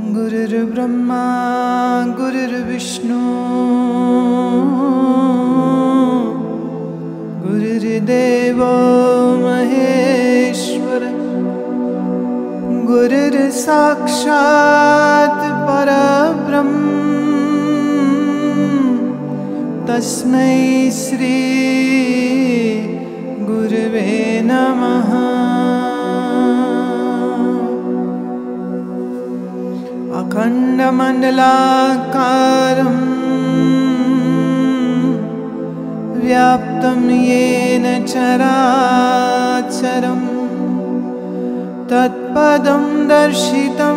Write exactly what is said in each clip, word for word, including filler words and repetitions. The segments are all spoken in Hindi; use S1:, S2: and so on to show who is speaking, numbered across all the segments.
S1: गुरुर्ब्रह्मा गुरुर्विष्णु गुरुर्देवो महेश्वर गुरुर्साक्षात् परब्रह्म तस्मै श्री गुरुवे नमः। अखण्डमण्डलाकारं व्याप्तं येन चराचरं तत्पदं दर्शितं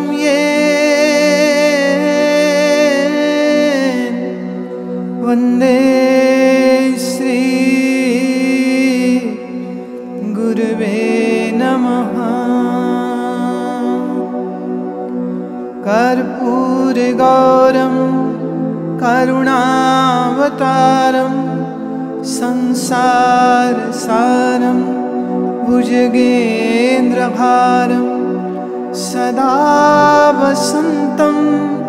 S1: येन वन्दे श्री गुरुवे नमः। कर्पूरगौरं करुणावतारं संसारसारं भुजगेन्द्रभारं सदा वसन्तं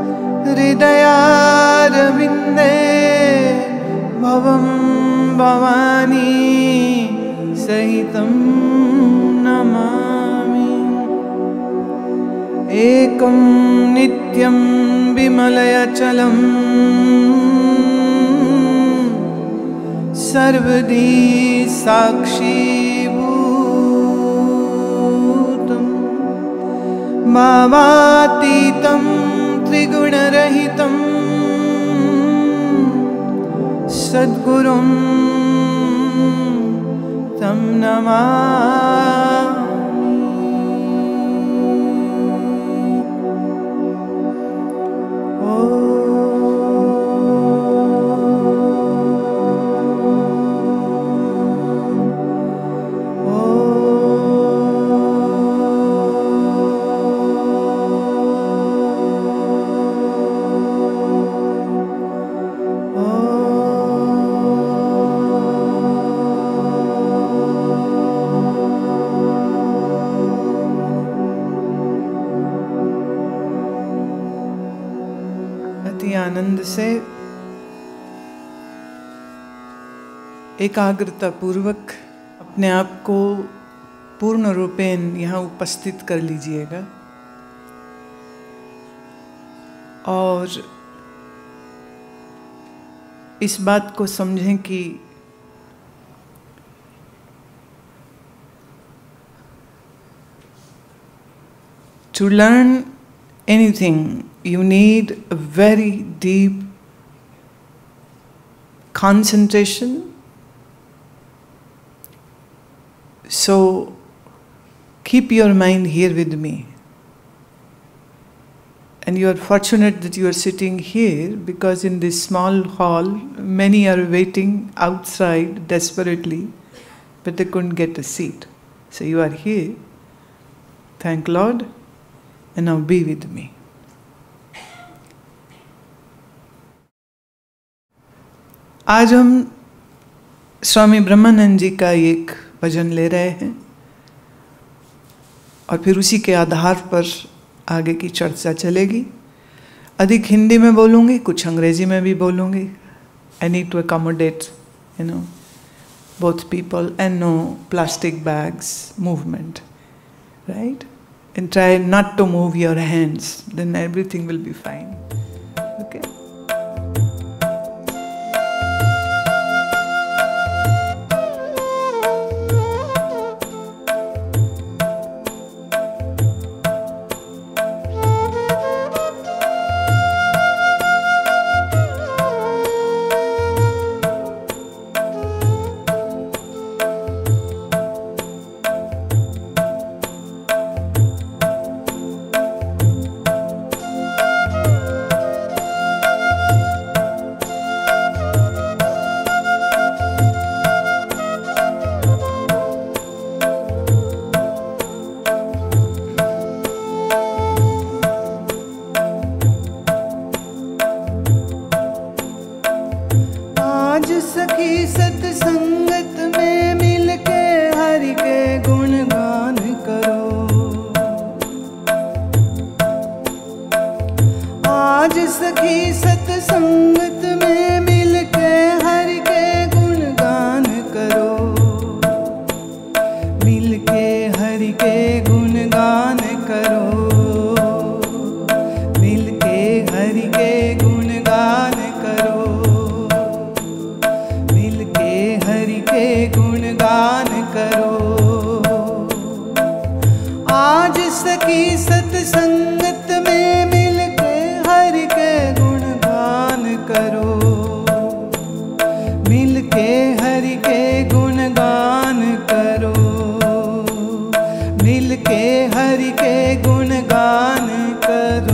S1: हृदयारविन्दे भवं भवानी सहितं नमामि। एकं नित्यं विमलयचलं सर्वदी साक्षीभूतं भावातीतं त्रिगुणरहितं सद्गुरुं तं नमामि। आनंद से एकाग्रता पूर्वक अपने आप को पूर्ण रूपेण यहाँ उपस्थित कर लीजिएगा और इस बात को समझें कि to learn anything you need a very deep concentration. So keep your mind here with me. And you are fortunate that you are sitting here, because in this small hall many are waiting outside desperately, but they couldn't get a seat. So you are here. Thank Lord. And now be with me. आज हम स्वामी ब्रह्मानंद जी का एक भजन ले रहे हैं और फिर उसी के आधार पर आगे की चर्चा चलेगी। अधिक हिंदी में बोलूँगी, कुछ अंग्रेजी में भी बोलूँगी। I need to accommodate, you know, both people and no plastic bags movement, right? And try not to move your hands, then everything will be fine. Okay? आज सखी सत्संगत में मिल के हरि के गुणगान करो, मिल के हरि के गुणगान करो, मिल के हरि के गुणगान करो, मिल के हरि के गुणगान करो। आज सखी सत्संगत में मिल के हरि के गुणगान करो, मिल के हरि के गुणगान करो, मिल के हरि के गुणगान करो।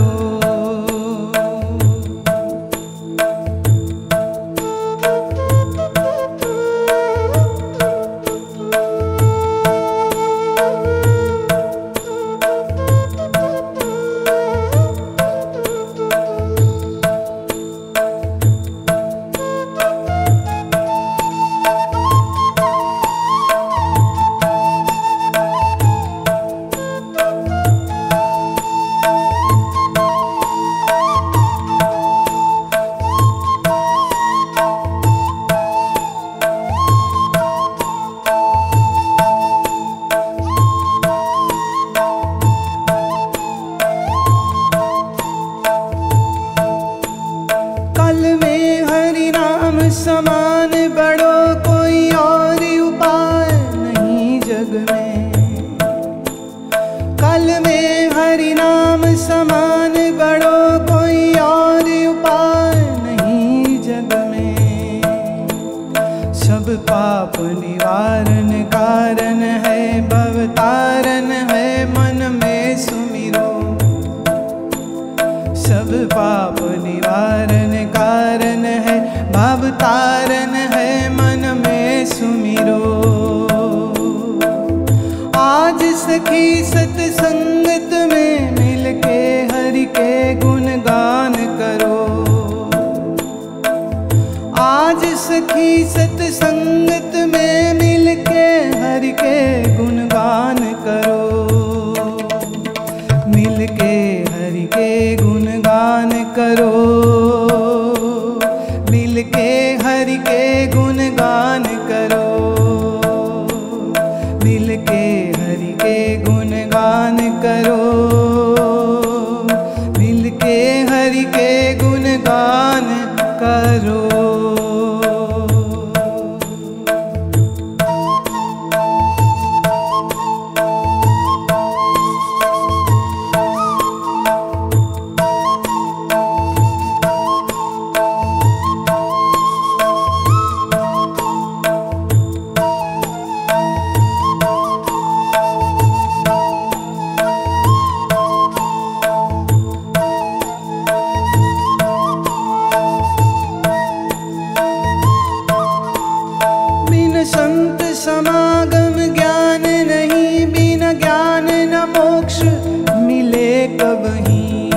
S1: समान बड़ो कोई और उपाय नहीं जग में, कल में हरि नाम समान बड़ो कोई और उपाय नहीं जग में। सब पाप निवारण कारण है, भवतारण है मन में सुमिरो। सब पाप निवारण कारण है, भव तारण है मन में सुमिरो। आज सखी सत्संगत में मिल के हरि के गुणगान करो, आज सखी सत्संगत में मिल के हरि के गुणगान करो, मिल के हरि के गुणगान करो, मिल के हरि के गुणगान करो, मिल के हरि के गुणगान करो, मिल के हरि के गुणगान करो। संत समागम ज्ञान नहीं, बिना ज्ञान न मोक्ष मिले कबहीं।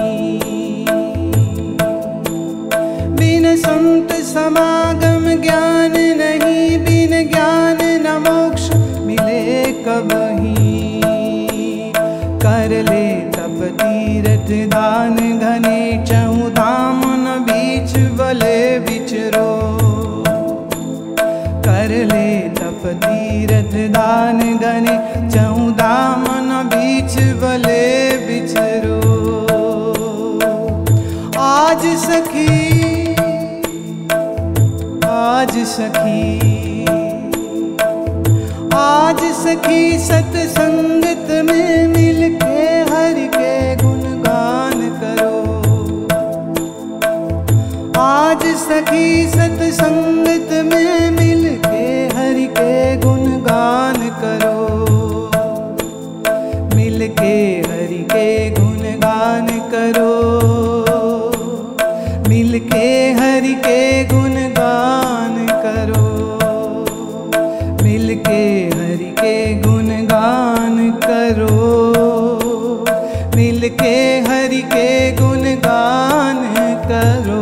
S1: बिना संत समागम ज्ञान नहीं, बिना ज्ञान न मोक्ष मिले कबहीं। कर ले तप तीरथ दान घने, चहु धाम न बीच बले विचरो। कर ले तप तीरथ दान घने, चहु धाम न बीच बले बिछरो। आज सखी आज सखी आज सखी सत्संगत में मिल के हरि के गुणगान करो। आज सखी सत्संगत में मिल के हरि के गुणगान करो, मिल के हरि के गुणगान करो, मिल के हरि के गुणगान करो, मिल के हरि के गुणगान करो, मिल के हरि के गुणगान करो।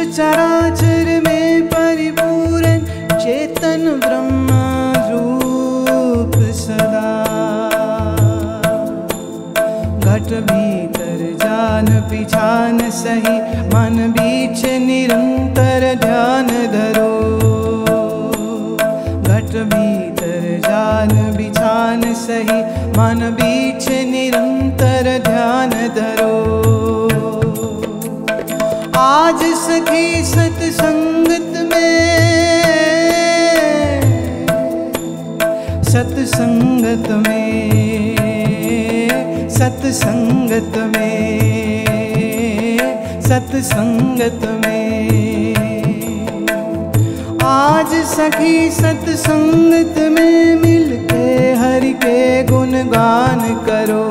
S1: चराचर में परिपूर्ण चेतन ब्रह्म रूप सदा। घट भीतर जान पिछान सही मन बीच निरंतर ध्यान धरो। घट भीतर जान बिछान सही मन बीच निरंतर ध्यान धरो। आज सखी सत्संगत में सत्संगत में सत्संगत में सत्संगत में आज सखी सत्संगत में मिलके हरि के गुणगान करो।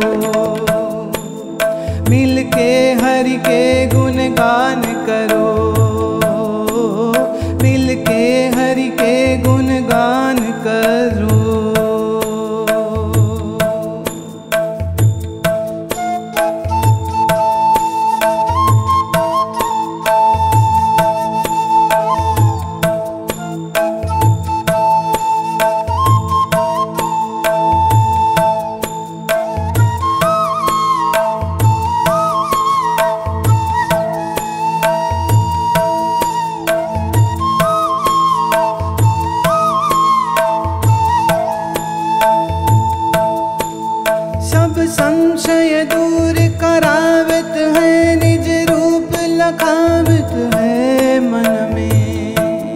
S1: मिलके हरि के गुणगान करो। मिलके हरि के गुणगान करो। संशय दूर करावत है निज रूप लखावत है मन में।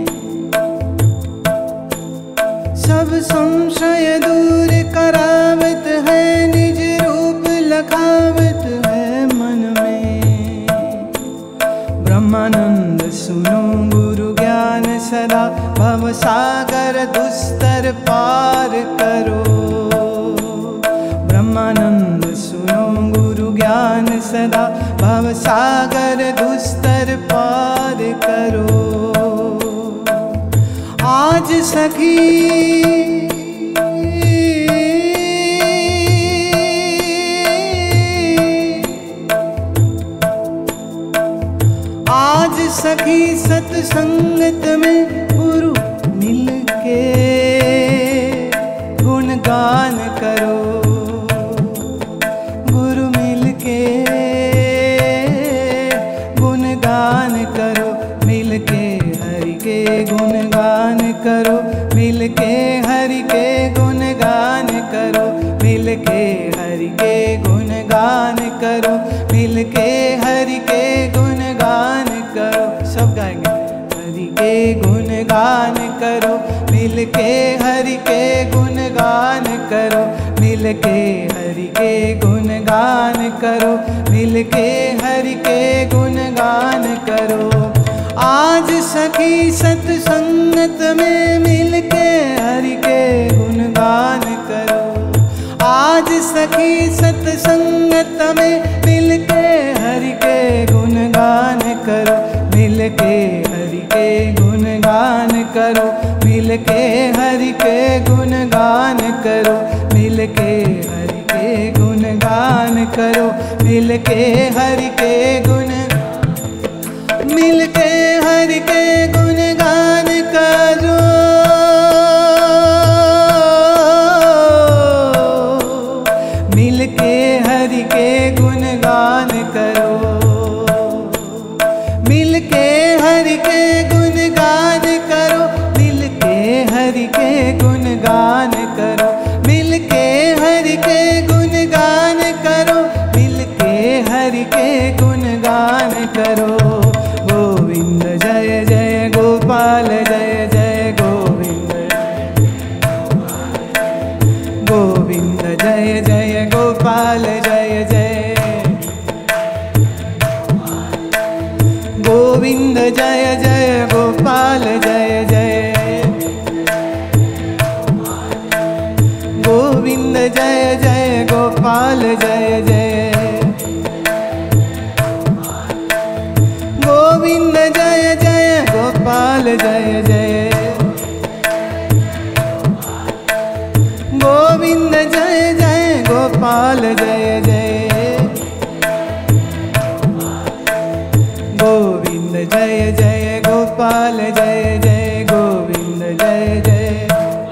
S1: सब संशय दूर करावत है निज रूप लखावत है मन में। ब्रह्मानंद सुनो गुरु ज्ञान सदा भव सागर दुस्तर पार करो। ब्रह्मानंद सुनो गुरु ज्ञान सदा भव सागर दुस्तर पार करो। आज सखी आज सखी सत्संगत में गुरु मिलके गुणगान करो। गुरु मिलके गुणगान करो। मिलके हरि के गुणगान करो। मिलके हरि के गुणगान करो। मिलके हरि के गुणगान करो। मिलके हरि के गुणगान करो। सब गाएंगे। हरि के गुणगान करो। मिलके हरि के गुणगान करो। मिलके हरि के गुणगान करो। मिलके हरि के गुणगान करो। आज सखी सत्संगत में मिलके हरि के गुणगान करो। आज सखी सत्संगत में मिलके हरि के गुणगान करो। मिलके हरि के गुणगान करो। मिलके हरि के गुणगान करो। मिलके हरि के गुणगान करो। मिलके हरि के गुण मिलके हरि के गुणगान करो। मिलके हरि के गुणगान करो। मिलके हरि के गुणगान करो। मिलके हरि के गुणगान करो। मिलके हरि के गुणगान करो। मिलके हरि के गुणगान करो। गोविंद जय जय गोपाल जय जय गोविंद। गोविंद जय जय गोपाल जय जय। गोविंद जय जय गोपाल जय जय। गोविंद जय जय गोपाल जय जय। गोविंद जय जय गोपाल जय जय। गोविंद जय जय गोपाल जय जय। गोविंद जय जय गोपाल जय जय गोविंद जय जय।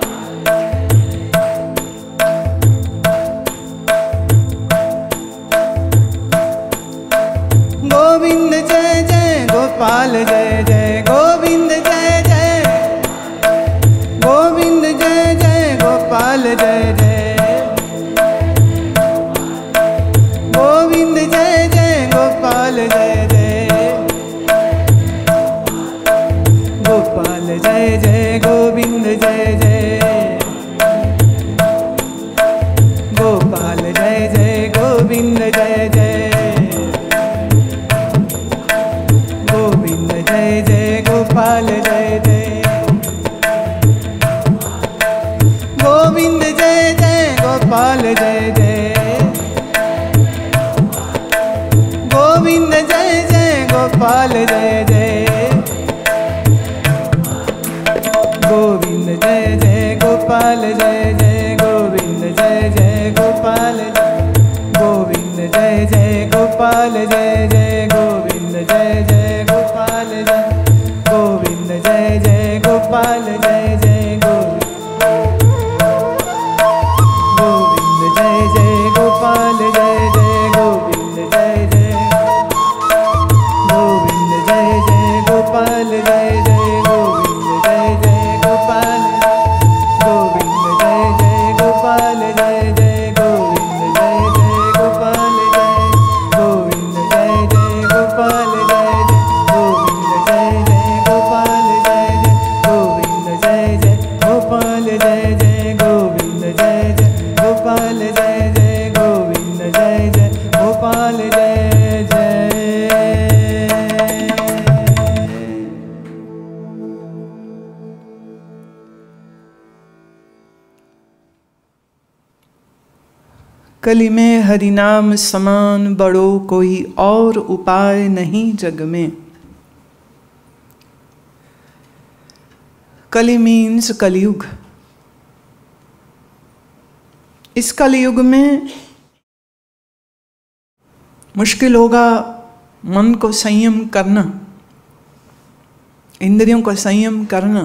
S1: गोविंद जय जय गोपाल जय जय गोविंद जय जय। गोविंद जय जय गोपाल जय जय। गोविंद जय जय गोपाल जय जय। गोपाल जय जय गोविंद जय जय। गोपाल जय जय गोविंद जय जय। गोविंद जय जय गोपाल जय जय। गोविंद जय जय गोपाल जय जय। गोविंद जय जय गोपाल जय जय। गोविंद जय जय गोपाल जय जय। गोविंद जय जय गोपाल जय। गोविंद जय जय गोपाल जय जय। गोविंद जय जय गोपाल जय। गोविंद जय जय गोपाल जय जय। गोविंद जय जय गोपाल जय जय। गोविंद जय जय। गोविंद जय जय गोपाल जय जय। गोविंद जय जय गोपाल। गोविंद जय जय गोपाल जय जय। गोविंद जय जय गोपाल जय। गोविंद जय जय गोपाल जय जय। गोविंद जय जय गोपाल जय जय। गोविंद जय जय गोपाल जय जय। गोविंद जय जय गोपाल जय जय। गोविंद जय जय गोपाल जय जय। कली में हरिनाम समान बड़ो कोई और उपाय नहीं जग में। कली मीन्स कलयुग। इस कलयुग में मुश्किल होगा मन को संयम करना, इंद्रियों को संयम करना,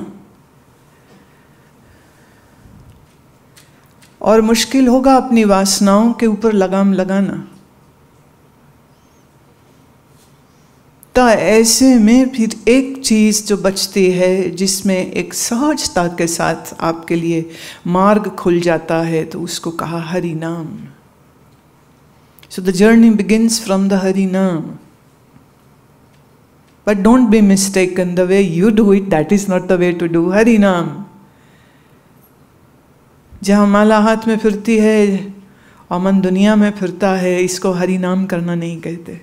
S1: और मुश्किल होगा अपनी वासनाओं के ऊपर लगाम लगाना। तो ऐसे में फिर एक चीज जो बचती है जिसमें एक सहजता के साथ आपके लिए मार्ग खुल जाता है, तो उसको कहा हरि नाम। So the journey begins from the Hari Naam. But don't be mistaken, the way you do it that is not the way to do Hari Naam. जहाँ माला हाथ में फिरती है और मन दुनिया में फिरता है, इसको हरि नाम करना नहीं कहते।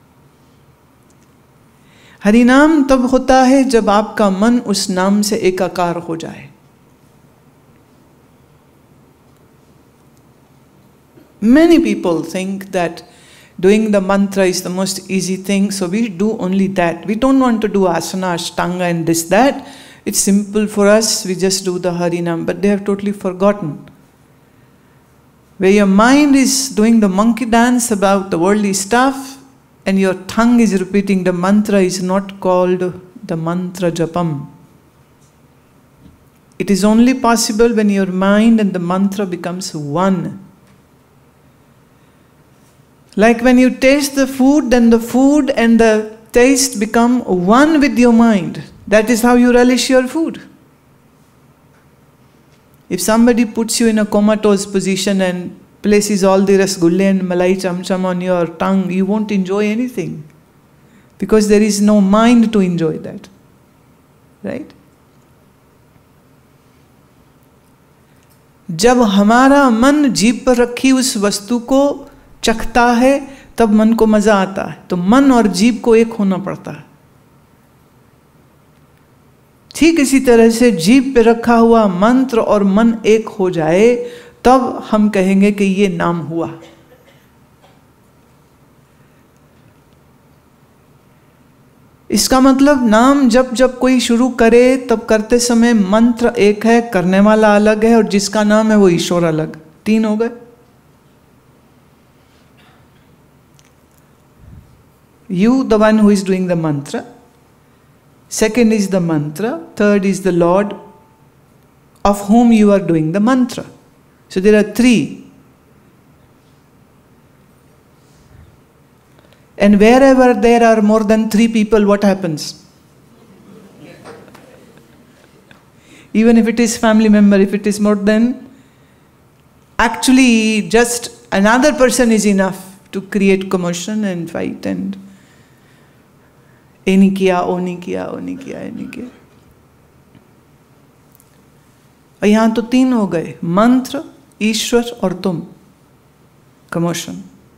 S1: हरि नाम तब होता है जब आपका मन उस नाम से एकाकार हो जाए। Many people think that doing the mantra is the most easy thing, so we do only that. We don't want to do asana, ashtanga and this, that. It's simple for us, we just do the Harinam, but they have totally forgotten. Where your mind is doing the monkey dance about the worldly stuff and your tongue is repeating the mantra, is not called the mantra japam. It is only possible when your mind and the mantra becomes one. Like when you taste the food, then the food and the taste become one with your mind. That is how you relish your food. If somebody puts you in a comatose position and places all the rasgulle and malai chamcham on your tongue, you won't enjoy anything. Because there is no mind to enjoy that. Right? जब हमारा मन जीभ पर रखी उस वस्तु को चखता है, तब मन को मजा आता है। तो मन और जीभ को एक होना पड़ता है। ठीक इसी तरह से जीभ पे रखा हुआ मंत्र और मन एक हो जाए, तब हम कहेंगे कि ये नाम हुआ। इसका मतलब नाम जब जब कोई शुरू करे, तब करते समय मंत्र एक है, करने वाला अलग है, और जिसका नाम है वो ईश्वर अलग। तीन हो गए। You, the one who is doing the mantra, second is the mantra, third is the Lord of whom you are doing the mantra. So there are three. And wherever there are more than three people, what happens? Even if it is family member, if it is more than, actually just another person is enough to create commotion and fight and ये नहीं किया, वो नहीं किया, वो नहीं किया, ये नहीं किया. और यहाँ तो तीन हो गए, मंत्र, ईश्वर और तुम. Commotion.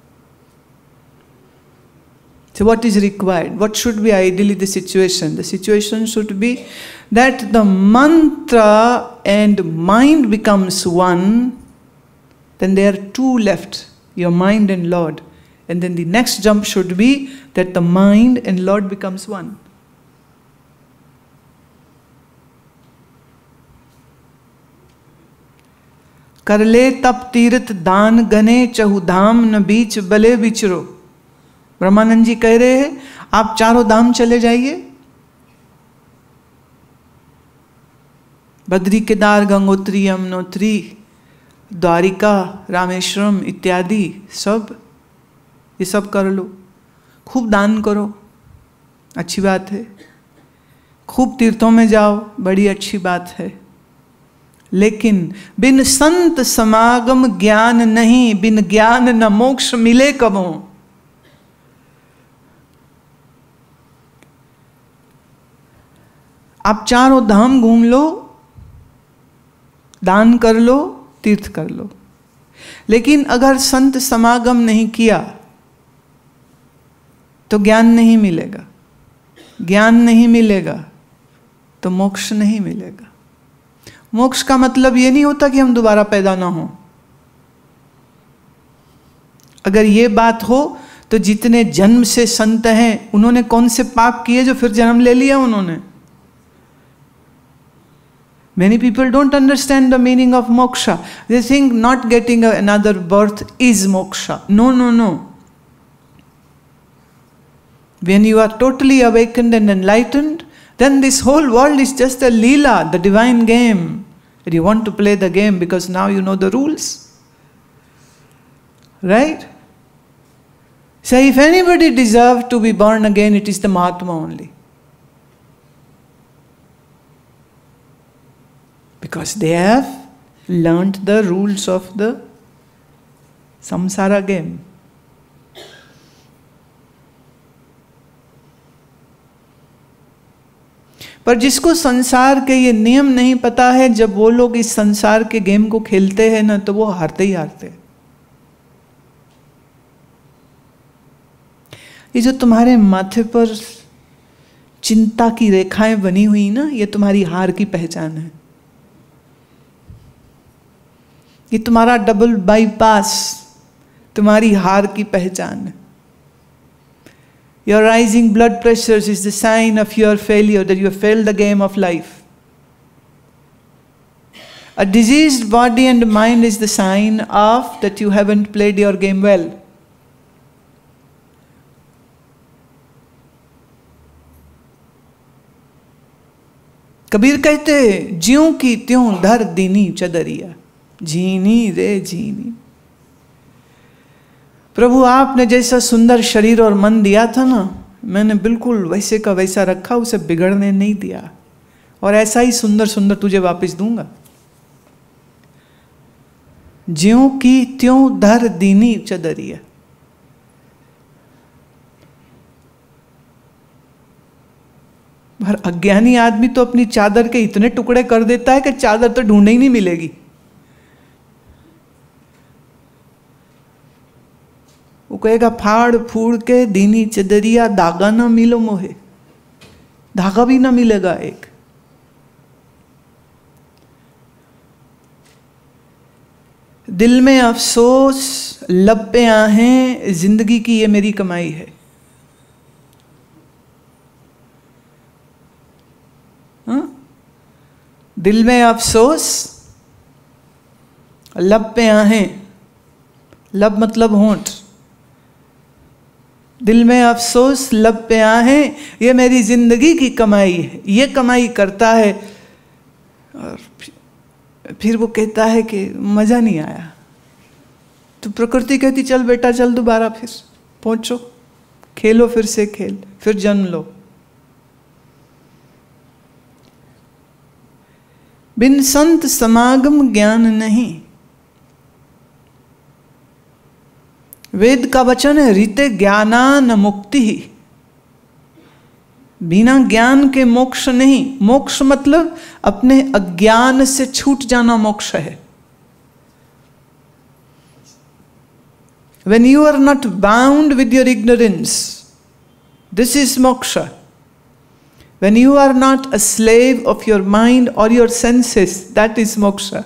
S1: So what is required? What should be ideally the situation? The situation should be that the mantra and mind becomes one. Then there are two left, your mind and Lord. And then the next jump should be that the mind and Lord becomes one. करले तप तीर्थ दान गने चहुधाम न बीच बले विचरो. ब्रह्मानंद जी कह रहे हैं आप चारों धाम चले जाइए, बद्री, केदार, गंगोत्री, यमुनोत्री, द्वारिका, रामेश्वरम इत्यादि सब, ये सब कर लो. खूब दान करो, अच्छी बात है. खूब तीर्थों में जाओ, बड़ी अच्छी बात है. लेकिन बिन संत समागम ज्ञान नहीं, बिन ज्ञान न मोक्ष मिले कबो. आप चारों धाम घूम लो, दान कर लो, तीर्थ कर लो, लेकिन अगर संत समागम नहीं किया तो ज्ञान नहीं मिलेगा. ज्ञान नहीं मिलेगा तो मोक्ष नहीं मिलेगा. मोक्ष का मतलब ये नहीं होता कि हम दोबारा पैदा ना हो. अगर ये बात हो तो जितने जन्म से संत हैं उन्होंने कौन से पाप किए जो फिर जन्म ले लिया उन्होंने. Many people don't understand the meaning of moksha. They think not getting another birth is moksha. No, no, no. When you are totally awakened and enlightened, then this whole world is just a leela, the divine game. And you want to play the game because now you know the rules. Right? So if anybody deserves to be born again, it is the Mahatma only. Because they have learnt the rules of the samsara game. पर जिसको संसार के ये नियम नहीं पता है, जब वो लोग इस संसार के गेम को खेलते हैं ना, तो वो हारते ही हारते. ये जो तुम्हारे माथे पर चिंता की रेखाएं बनी हुई ना, ये तुम्हारी हार की पहचान है. ये तुम्हारा डबल बाईपास तुम्हारी हार की पहचान है. Your rising blood pressures is the sign of your failure, that you have failed the game of life. A diseased body and mind is the sign of that you haven't played your game well. Kabir कहते हैं, ज्यों की त्यों धर दीनी चदरिया, झीनी रे झीनी. प्रभु आपने जैसा सुंदर शरीर और मन दिया था ना, मैंने बिल्कुल वैसे का वैसा रखा, उसे बिगड़ने नहीं दिया, और ऐसा ही सुंदर सुंदर तुझे वापस दूंगा. ज्यों की त्यों धर दीनी चदरिया. पर अज्ञानी आदमी तो अपनी चादर के इतने टुकड़े कर देता है कि चादर तो ढूंढने ही नहीं मिलेगी. वो कहेगा फाड़ फूड़ के दीनी चदरिया, धागा ना मिलो मोहे. धागा भी ना मिलेगा एक. दिल में अफसोस, लब पे आहें, जिंदगी की ये मेरी कमाई है. हा? दिल में अफसोस, लब पे आहें. लब मतलब होंठ. दिल में अफसोस लब पे आहें, ये मेरी जिंदगी की कमाई है, ये कमाई करता है। और फिर वो कहता है कि मजा नहीं आया, तो प्रकृति कहती चल बेटा चल दोबारा फिर पहुंचो, खेलो फिर से खेल, फिर जन्म लो। बिन संत समागम ज्ञान नहीं। वेद का वचन है रीते ज्ञानान मुक्ति ही। बिना ज्ञान के मोक्ष नहीं। मोक्ष मतलब अपने अज्ञान से छूट जाना मोक्ष है। When you are not bound with your ignorance, this is moksha. When you are not a slave of your mind or your senses, that is moksha.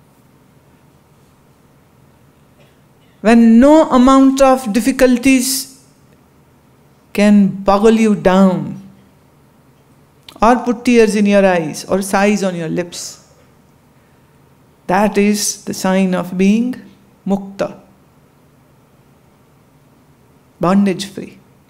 S1: When no amount of difficulties can boggle you down or put tears in your eyes or sighs on your lips, that is the sign of being mukta, bondage free.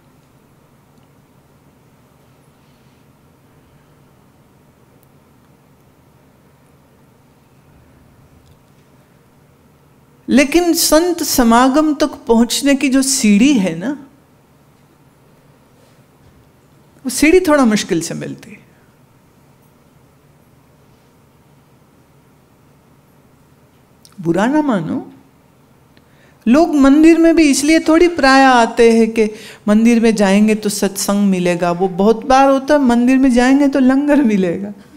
S1: लेकिन संत समागम तक पहुंचने की जो सीढ़ी है ना, वो सीढ़ी थोड़ा मुश्किल से मिलती है। बुरा ना मानो, लोग मंदिर में भी इसलिए थोड़ी प्राय आते हैं कि मंदिर में जाएंगे तो सत्संग मिलेगा। वो बहुत बार होता है मंदिर में जाएंगे तो लंगर मिलेगा।